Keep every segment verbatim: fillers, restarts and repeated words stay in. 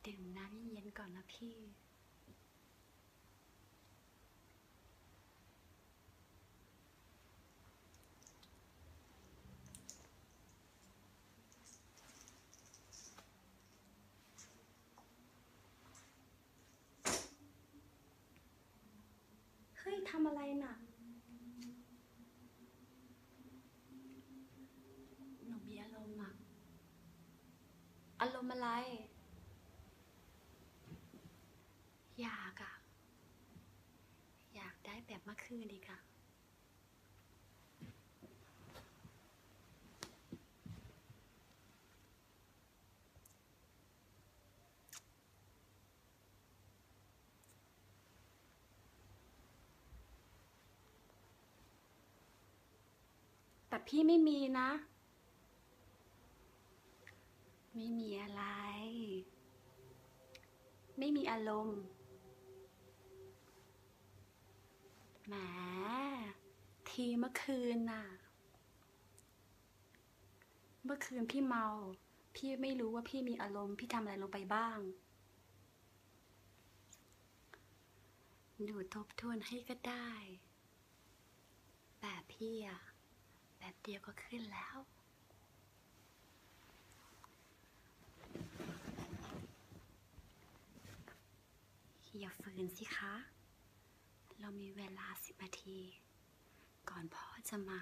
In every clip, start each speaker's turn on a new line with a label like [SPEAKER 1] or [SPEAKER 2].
[SPEAKER 1] ดื่มน้ำเย็นๆก่อนนะพี่ เฮ้ยทำอะไรน่ะ หนูมีอารมณ์อะอารมณ์อะไร อยากอะอยากได้แบบเมื่อคืนอีกอะแต่พี่ไม่มีนะ ไม่มีอะไร ไม่มีอารมณ์แหมทีเมื่อคืนน่ะ เมื่อคืนพี่เมา พี่ไม่รู้ว่าพี่มีอารมณ์ พี่ทำอะไรลงไปบ้าง หนูทบทวนให้ก็ได้ แบบพี่อะแบบเดียวก็ขึ้นแล้ว อย่าฝืนสิคะ เรามีเวลาสิบนาที ก่อนพ่อจะมา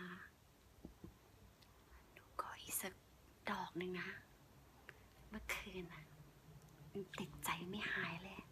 [SPEAKER 1] หนูขออีกสักดอกหนึ่งนะ เมื่อคืนน่ะยังติดใจไม่หายเลย